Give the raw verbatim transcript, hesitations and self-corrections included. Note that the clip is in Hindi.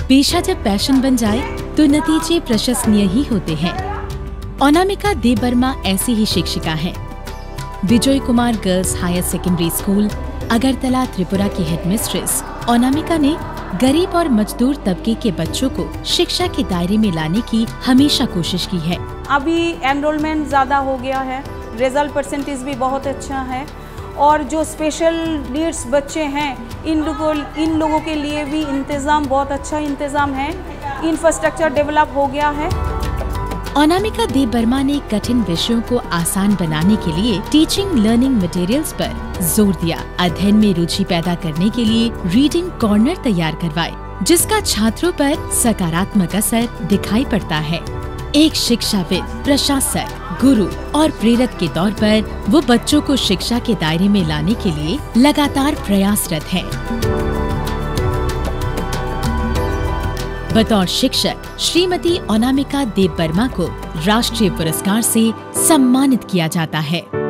पेशा जब पैशन बन जाए तो नतीजे प्रशंसनीय ही होते हैं। अनामिका देबबर्मा ऐसी ही शिक्षिका हैं। Vijay Kumar girls higher secondary school Agartala Tripura की हेडमिस्ट्रेस अनामिका ने गरीब और मजदूर तबके के बच्चों को शिक्षा के दायरे में लाने की हमेशा कोशिश की है। अभी एनरोलमेंट ज़्यादा हो गया है, रिजल्ट परसेंटेज भी बहुत अच्छा है और जो स्पेशल नीड्स बच्चे हैं इन लोगों इन लोगों के लिए भी इंतज़ाम बहुत अच्छा इंतज़ाम है, इंफ्रास्ट्रक्चर डेवलप हो गया है। अनामिका देबबर्मा ने कठिन विषयों को आसान बनाने के लिए टीचिंग लर्निंग मटेरियल्स पर जोर दिया। अध्ययन में रुचि पैदा करने के लिए रीडिंग कॉर्नर तैयार करवाए, जिसका छात्रों पर सकारात्मक असर दिखाई पड़ता है। एक शिक्षाविद, प्रशासक, गुरु और प्रेरक के तौर पर वो बच्चों को शिक्षा के दायरे में लाने के लिए लगातार प्रयासरत हैं। बतौर शिक्षक श्रीमती अनामिका देबबर्मा को राष्ट्रीय पुरस्कार से सम्मानित किया जाता है।